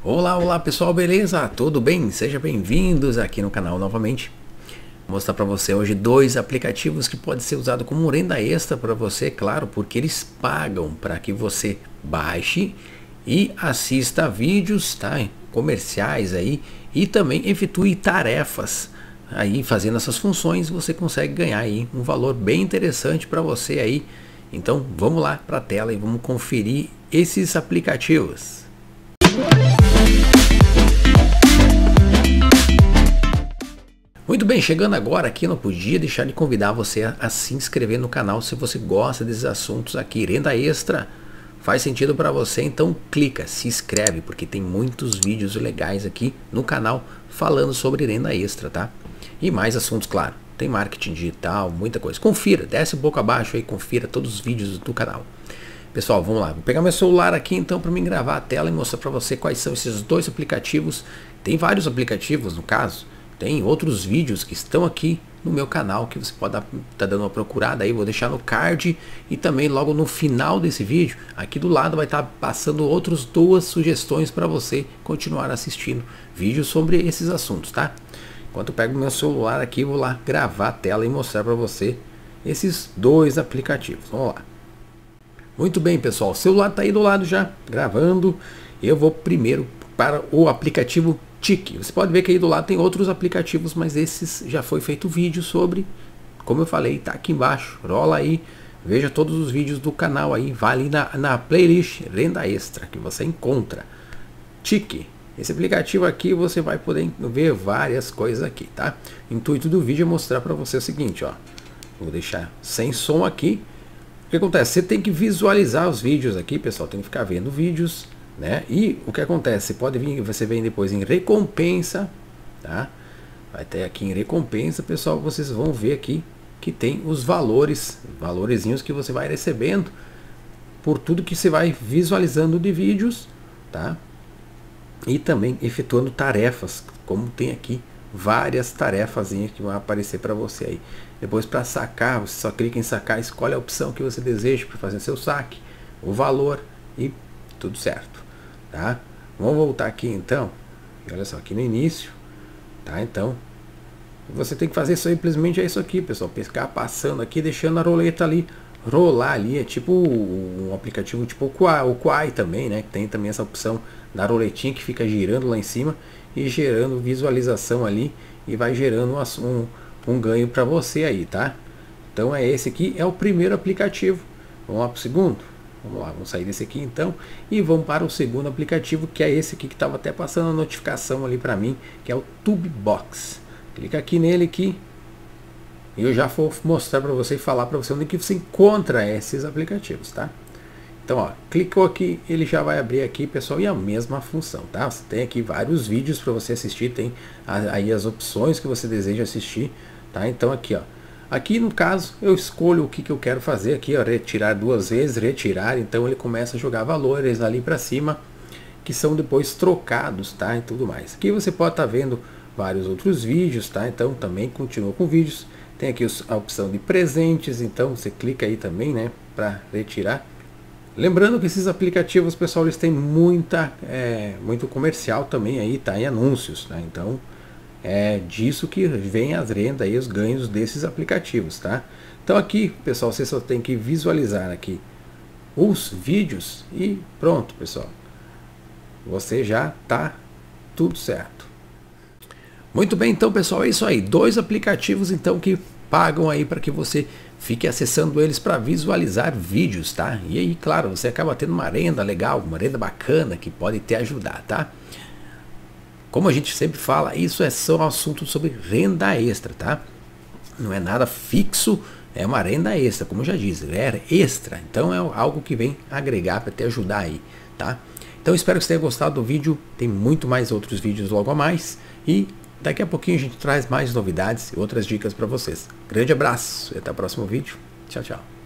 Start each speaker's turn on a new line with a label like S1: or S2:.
S1: Olá, olá pessoal, beleza? Tudo bem? Sejam bem-vindos aqui no canal novamente. Vou mostrar para você hoje dois aplicativos que podem ser usados como renda extra para você, claro, porque eles pagam para que você baixe e assista vídeos, tá? Comerciais aí e também efetue tarefas. Aí fazendo essas funções você consegue ganhar aí um valor bem interessante para você aí. Então vamos lá para a tela e vamos conferir esses aplicativos. Muito bem, chegando agora aqui, não podia deixar de convidar você a se inscrever no canal se você gosta desses assuntos aqui. Renda extra faz sentido para você, então clica, se inscreve, porque tem muitos vídeos legais aqui no canal falando sobre renda extra, tá? E mais assuntos, claro, tem marketing digital, muita coisa. Confira, desce um pouco abaixo aí, confira todos os vídeos do canal. Pessoal, vamos lá, vou pegar meu celular aqui então para mim gravar a tela e mostrar para você quais são esses dois aplicativos. Tem vários aplicativos no caso. Tem outros vídeos que estão aqui no meu canal que você pode estar dando uma procurada aí, vou deixar no card e também logo no final desse vídeo, aqui do lado vai estar passando outras duas sugestões para você continuar assistindo vídeos sobre esses assuntos, tá? Enquanto eu pego meu celular aqui, vou lá gravar a tela e mostrar para você esses dois aplicativos. Vamos lá. Muito bem, pessoal, o celular está aí do lado já gravando. Eu vou primeiro para o aplicativo Tiki. Você pode ver que aí do lado tem outros aplicativos, mas esses já foi feito vídeo sobre, como eu falei, tá aqui embaixo, rola aí, veja todos os vídeos do canal aí, vai ali na playlist Renda Extra que você encontra. Tiki, esse aplicativo aqui você vai poder ver várias coisas aqui, tá? O intuito do vídeo é mostrar para você o seguinte, ó, vou deixar sem som aqui. O que acontece? Você tem que visualizar os vídeos aqui, pessoal, tem que ficar vendo vídeos, né? E o que acontece? Pode vir, você vem depois em recompensa, tá? Vai ter aqui em recompensa, pessoal, vocês vão ver aqui que tem os valorezinhos que você vai recebendo por tudo que você vai visualizando de vídeos, tá? E também efetuando tarefas, como tem aqui várias tarefazinhas que vão aparecer para você aí. Depois, para sacar, você só clica em sacar, escolhe a opção que você deseja para fazer seu saque, o valor e tudo certo, tá? Vamos voltar aqui então, e olha só aqui no início, tá? Então você tem que fazer simplesmente isso aqui, pessoal, ficar passando aqui, deixando a roleta ali rolar ali. É tipo um aplicativo tipo o Quai também, né? Tem também essa opção da roletinha que fica girando lá em cima e gerando visualização ali e vai gerando um ganho para você aí, tá? Então esse aqui é o primeiro aplicativo. Vamos lá para o segundo. Vamos lá, vamos sair desse aqui então e vamos para o segundo aplicativo, que é esse aqui que estava até passando a notificação ali para mim, que é o Tubebox. Clica aqui nele aqui e eu já vou mostrar para você e falar para você onde que você encontra esses aplicativos, tá? Então, ó, clicou aqui, ele já vai abrir aqui, pessoal, e a mesma função, tá? Você tem aqui vários vídeos para você assistir, tem aí as opções que você deseja assistir, tá? Então aqui, ó, aqui no caso eu escolho o que eu quero fazer aqui, ó, retirar duas vezes, retirar, então ele começa a jogar valores ali para cima que são depois trocados, tá? E tudo mais. Aqui você pode estar vendo vários outros vídeos, tá? Então também continua com vídeos. Tem aqui a opção de presentes, então você clica aí também, né, para retirar. Lembrando que esses aplicativos, pessoal, eles têm muito comercial também aí, tá? Em anúncios, tá? Então é disso que vem as rendas e os ganhos desses aplicativos, tá? Então aqui, pessoal, você só tem que visualizar aqui os vídeos e pronto, pessoal. Você já tá tudo certo. Muito bem, então, pessoal, é isso aí. Dois aplicativos então que pagam aí para que você fique acessando eles para visualizar vídeos, tá? E aí, claro, você acaba tendo uma renda legal, uma renda bacana que pode te ajudar, tá? Como a gente sempre fala, isso é só um assunto sobre renda extra, tá? Não é nada fixo, é uma renda extra, como eu já disse, é extra. Então é algo que vem agregar para te ajudar aí, tá? Então espero que você tenha gostado do vídeo, tem muito mais outros vídeos logo a mais e daqui a pouquinho a gente traz mais novidades e outras dicas para vocês. Grande abraço e até o próximo vídeo. Tchau, tchau.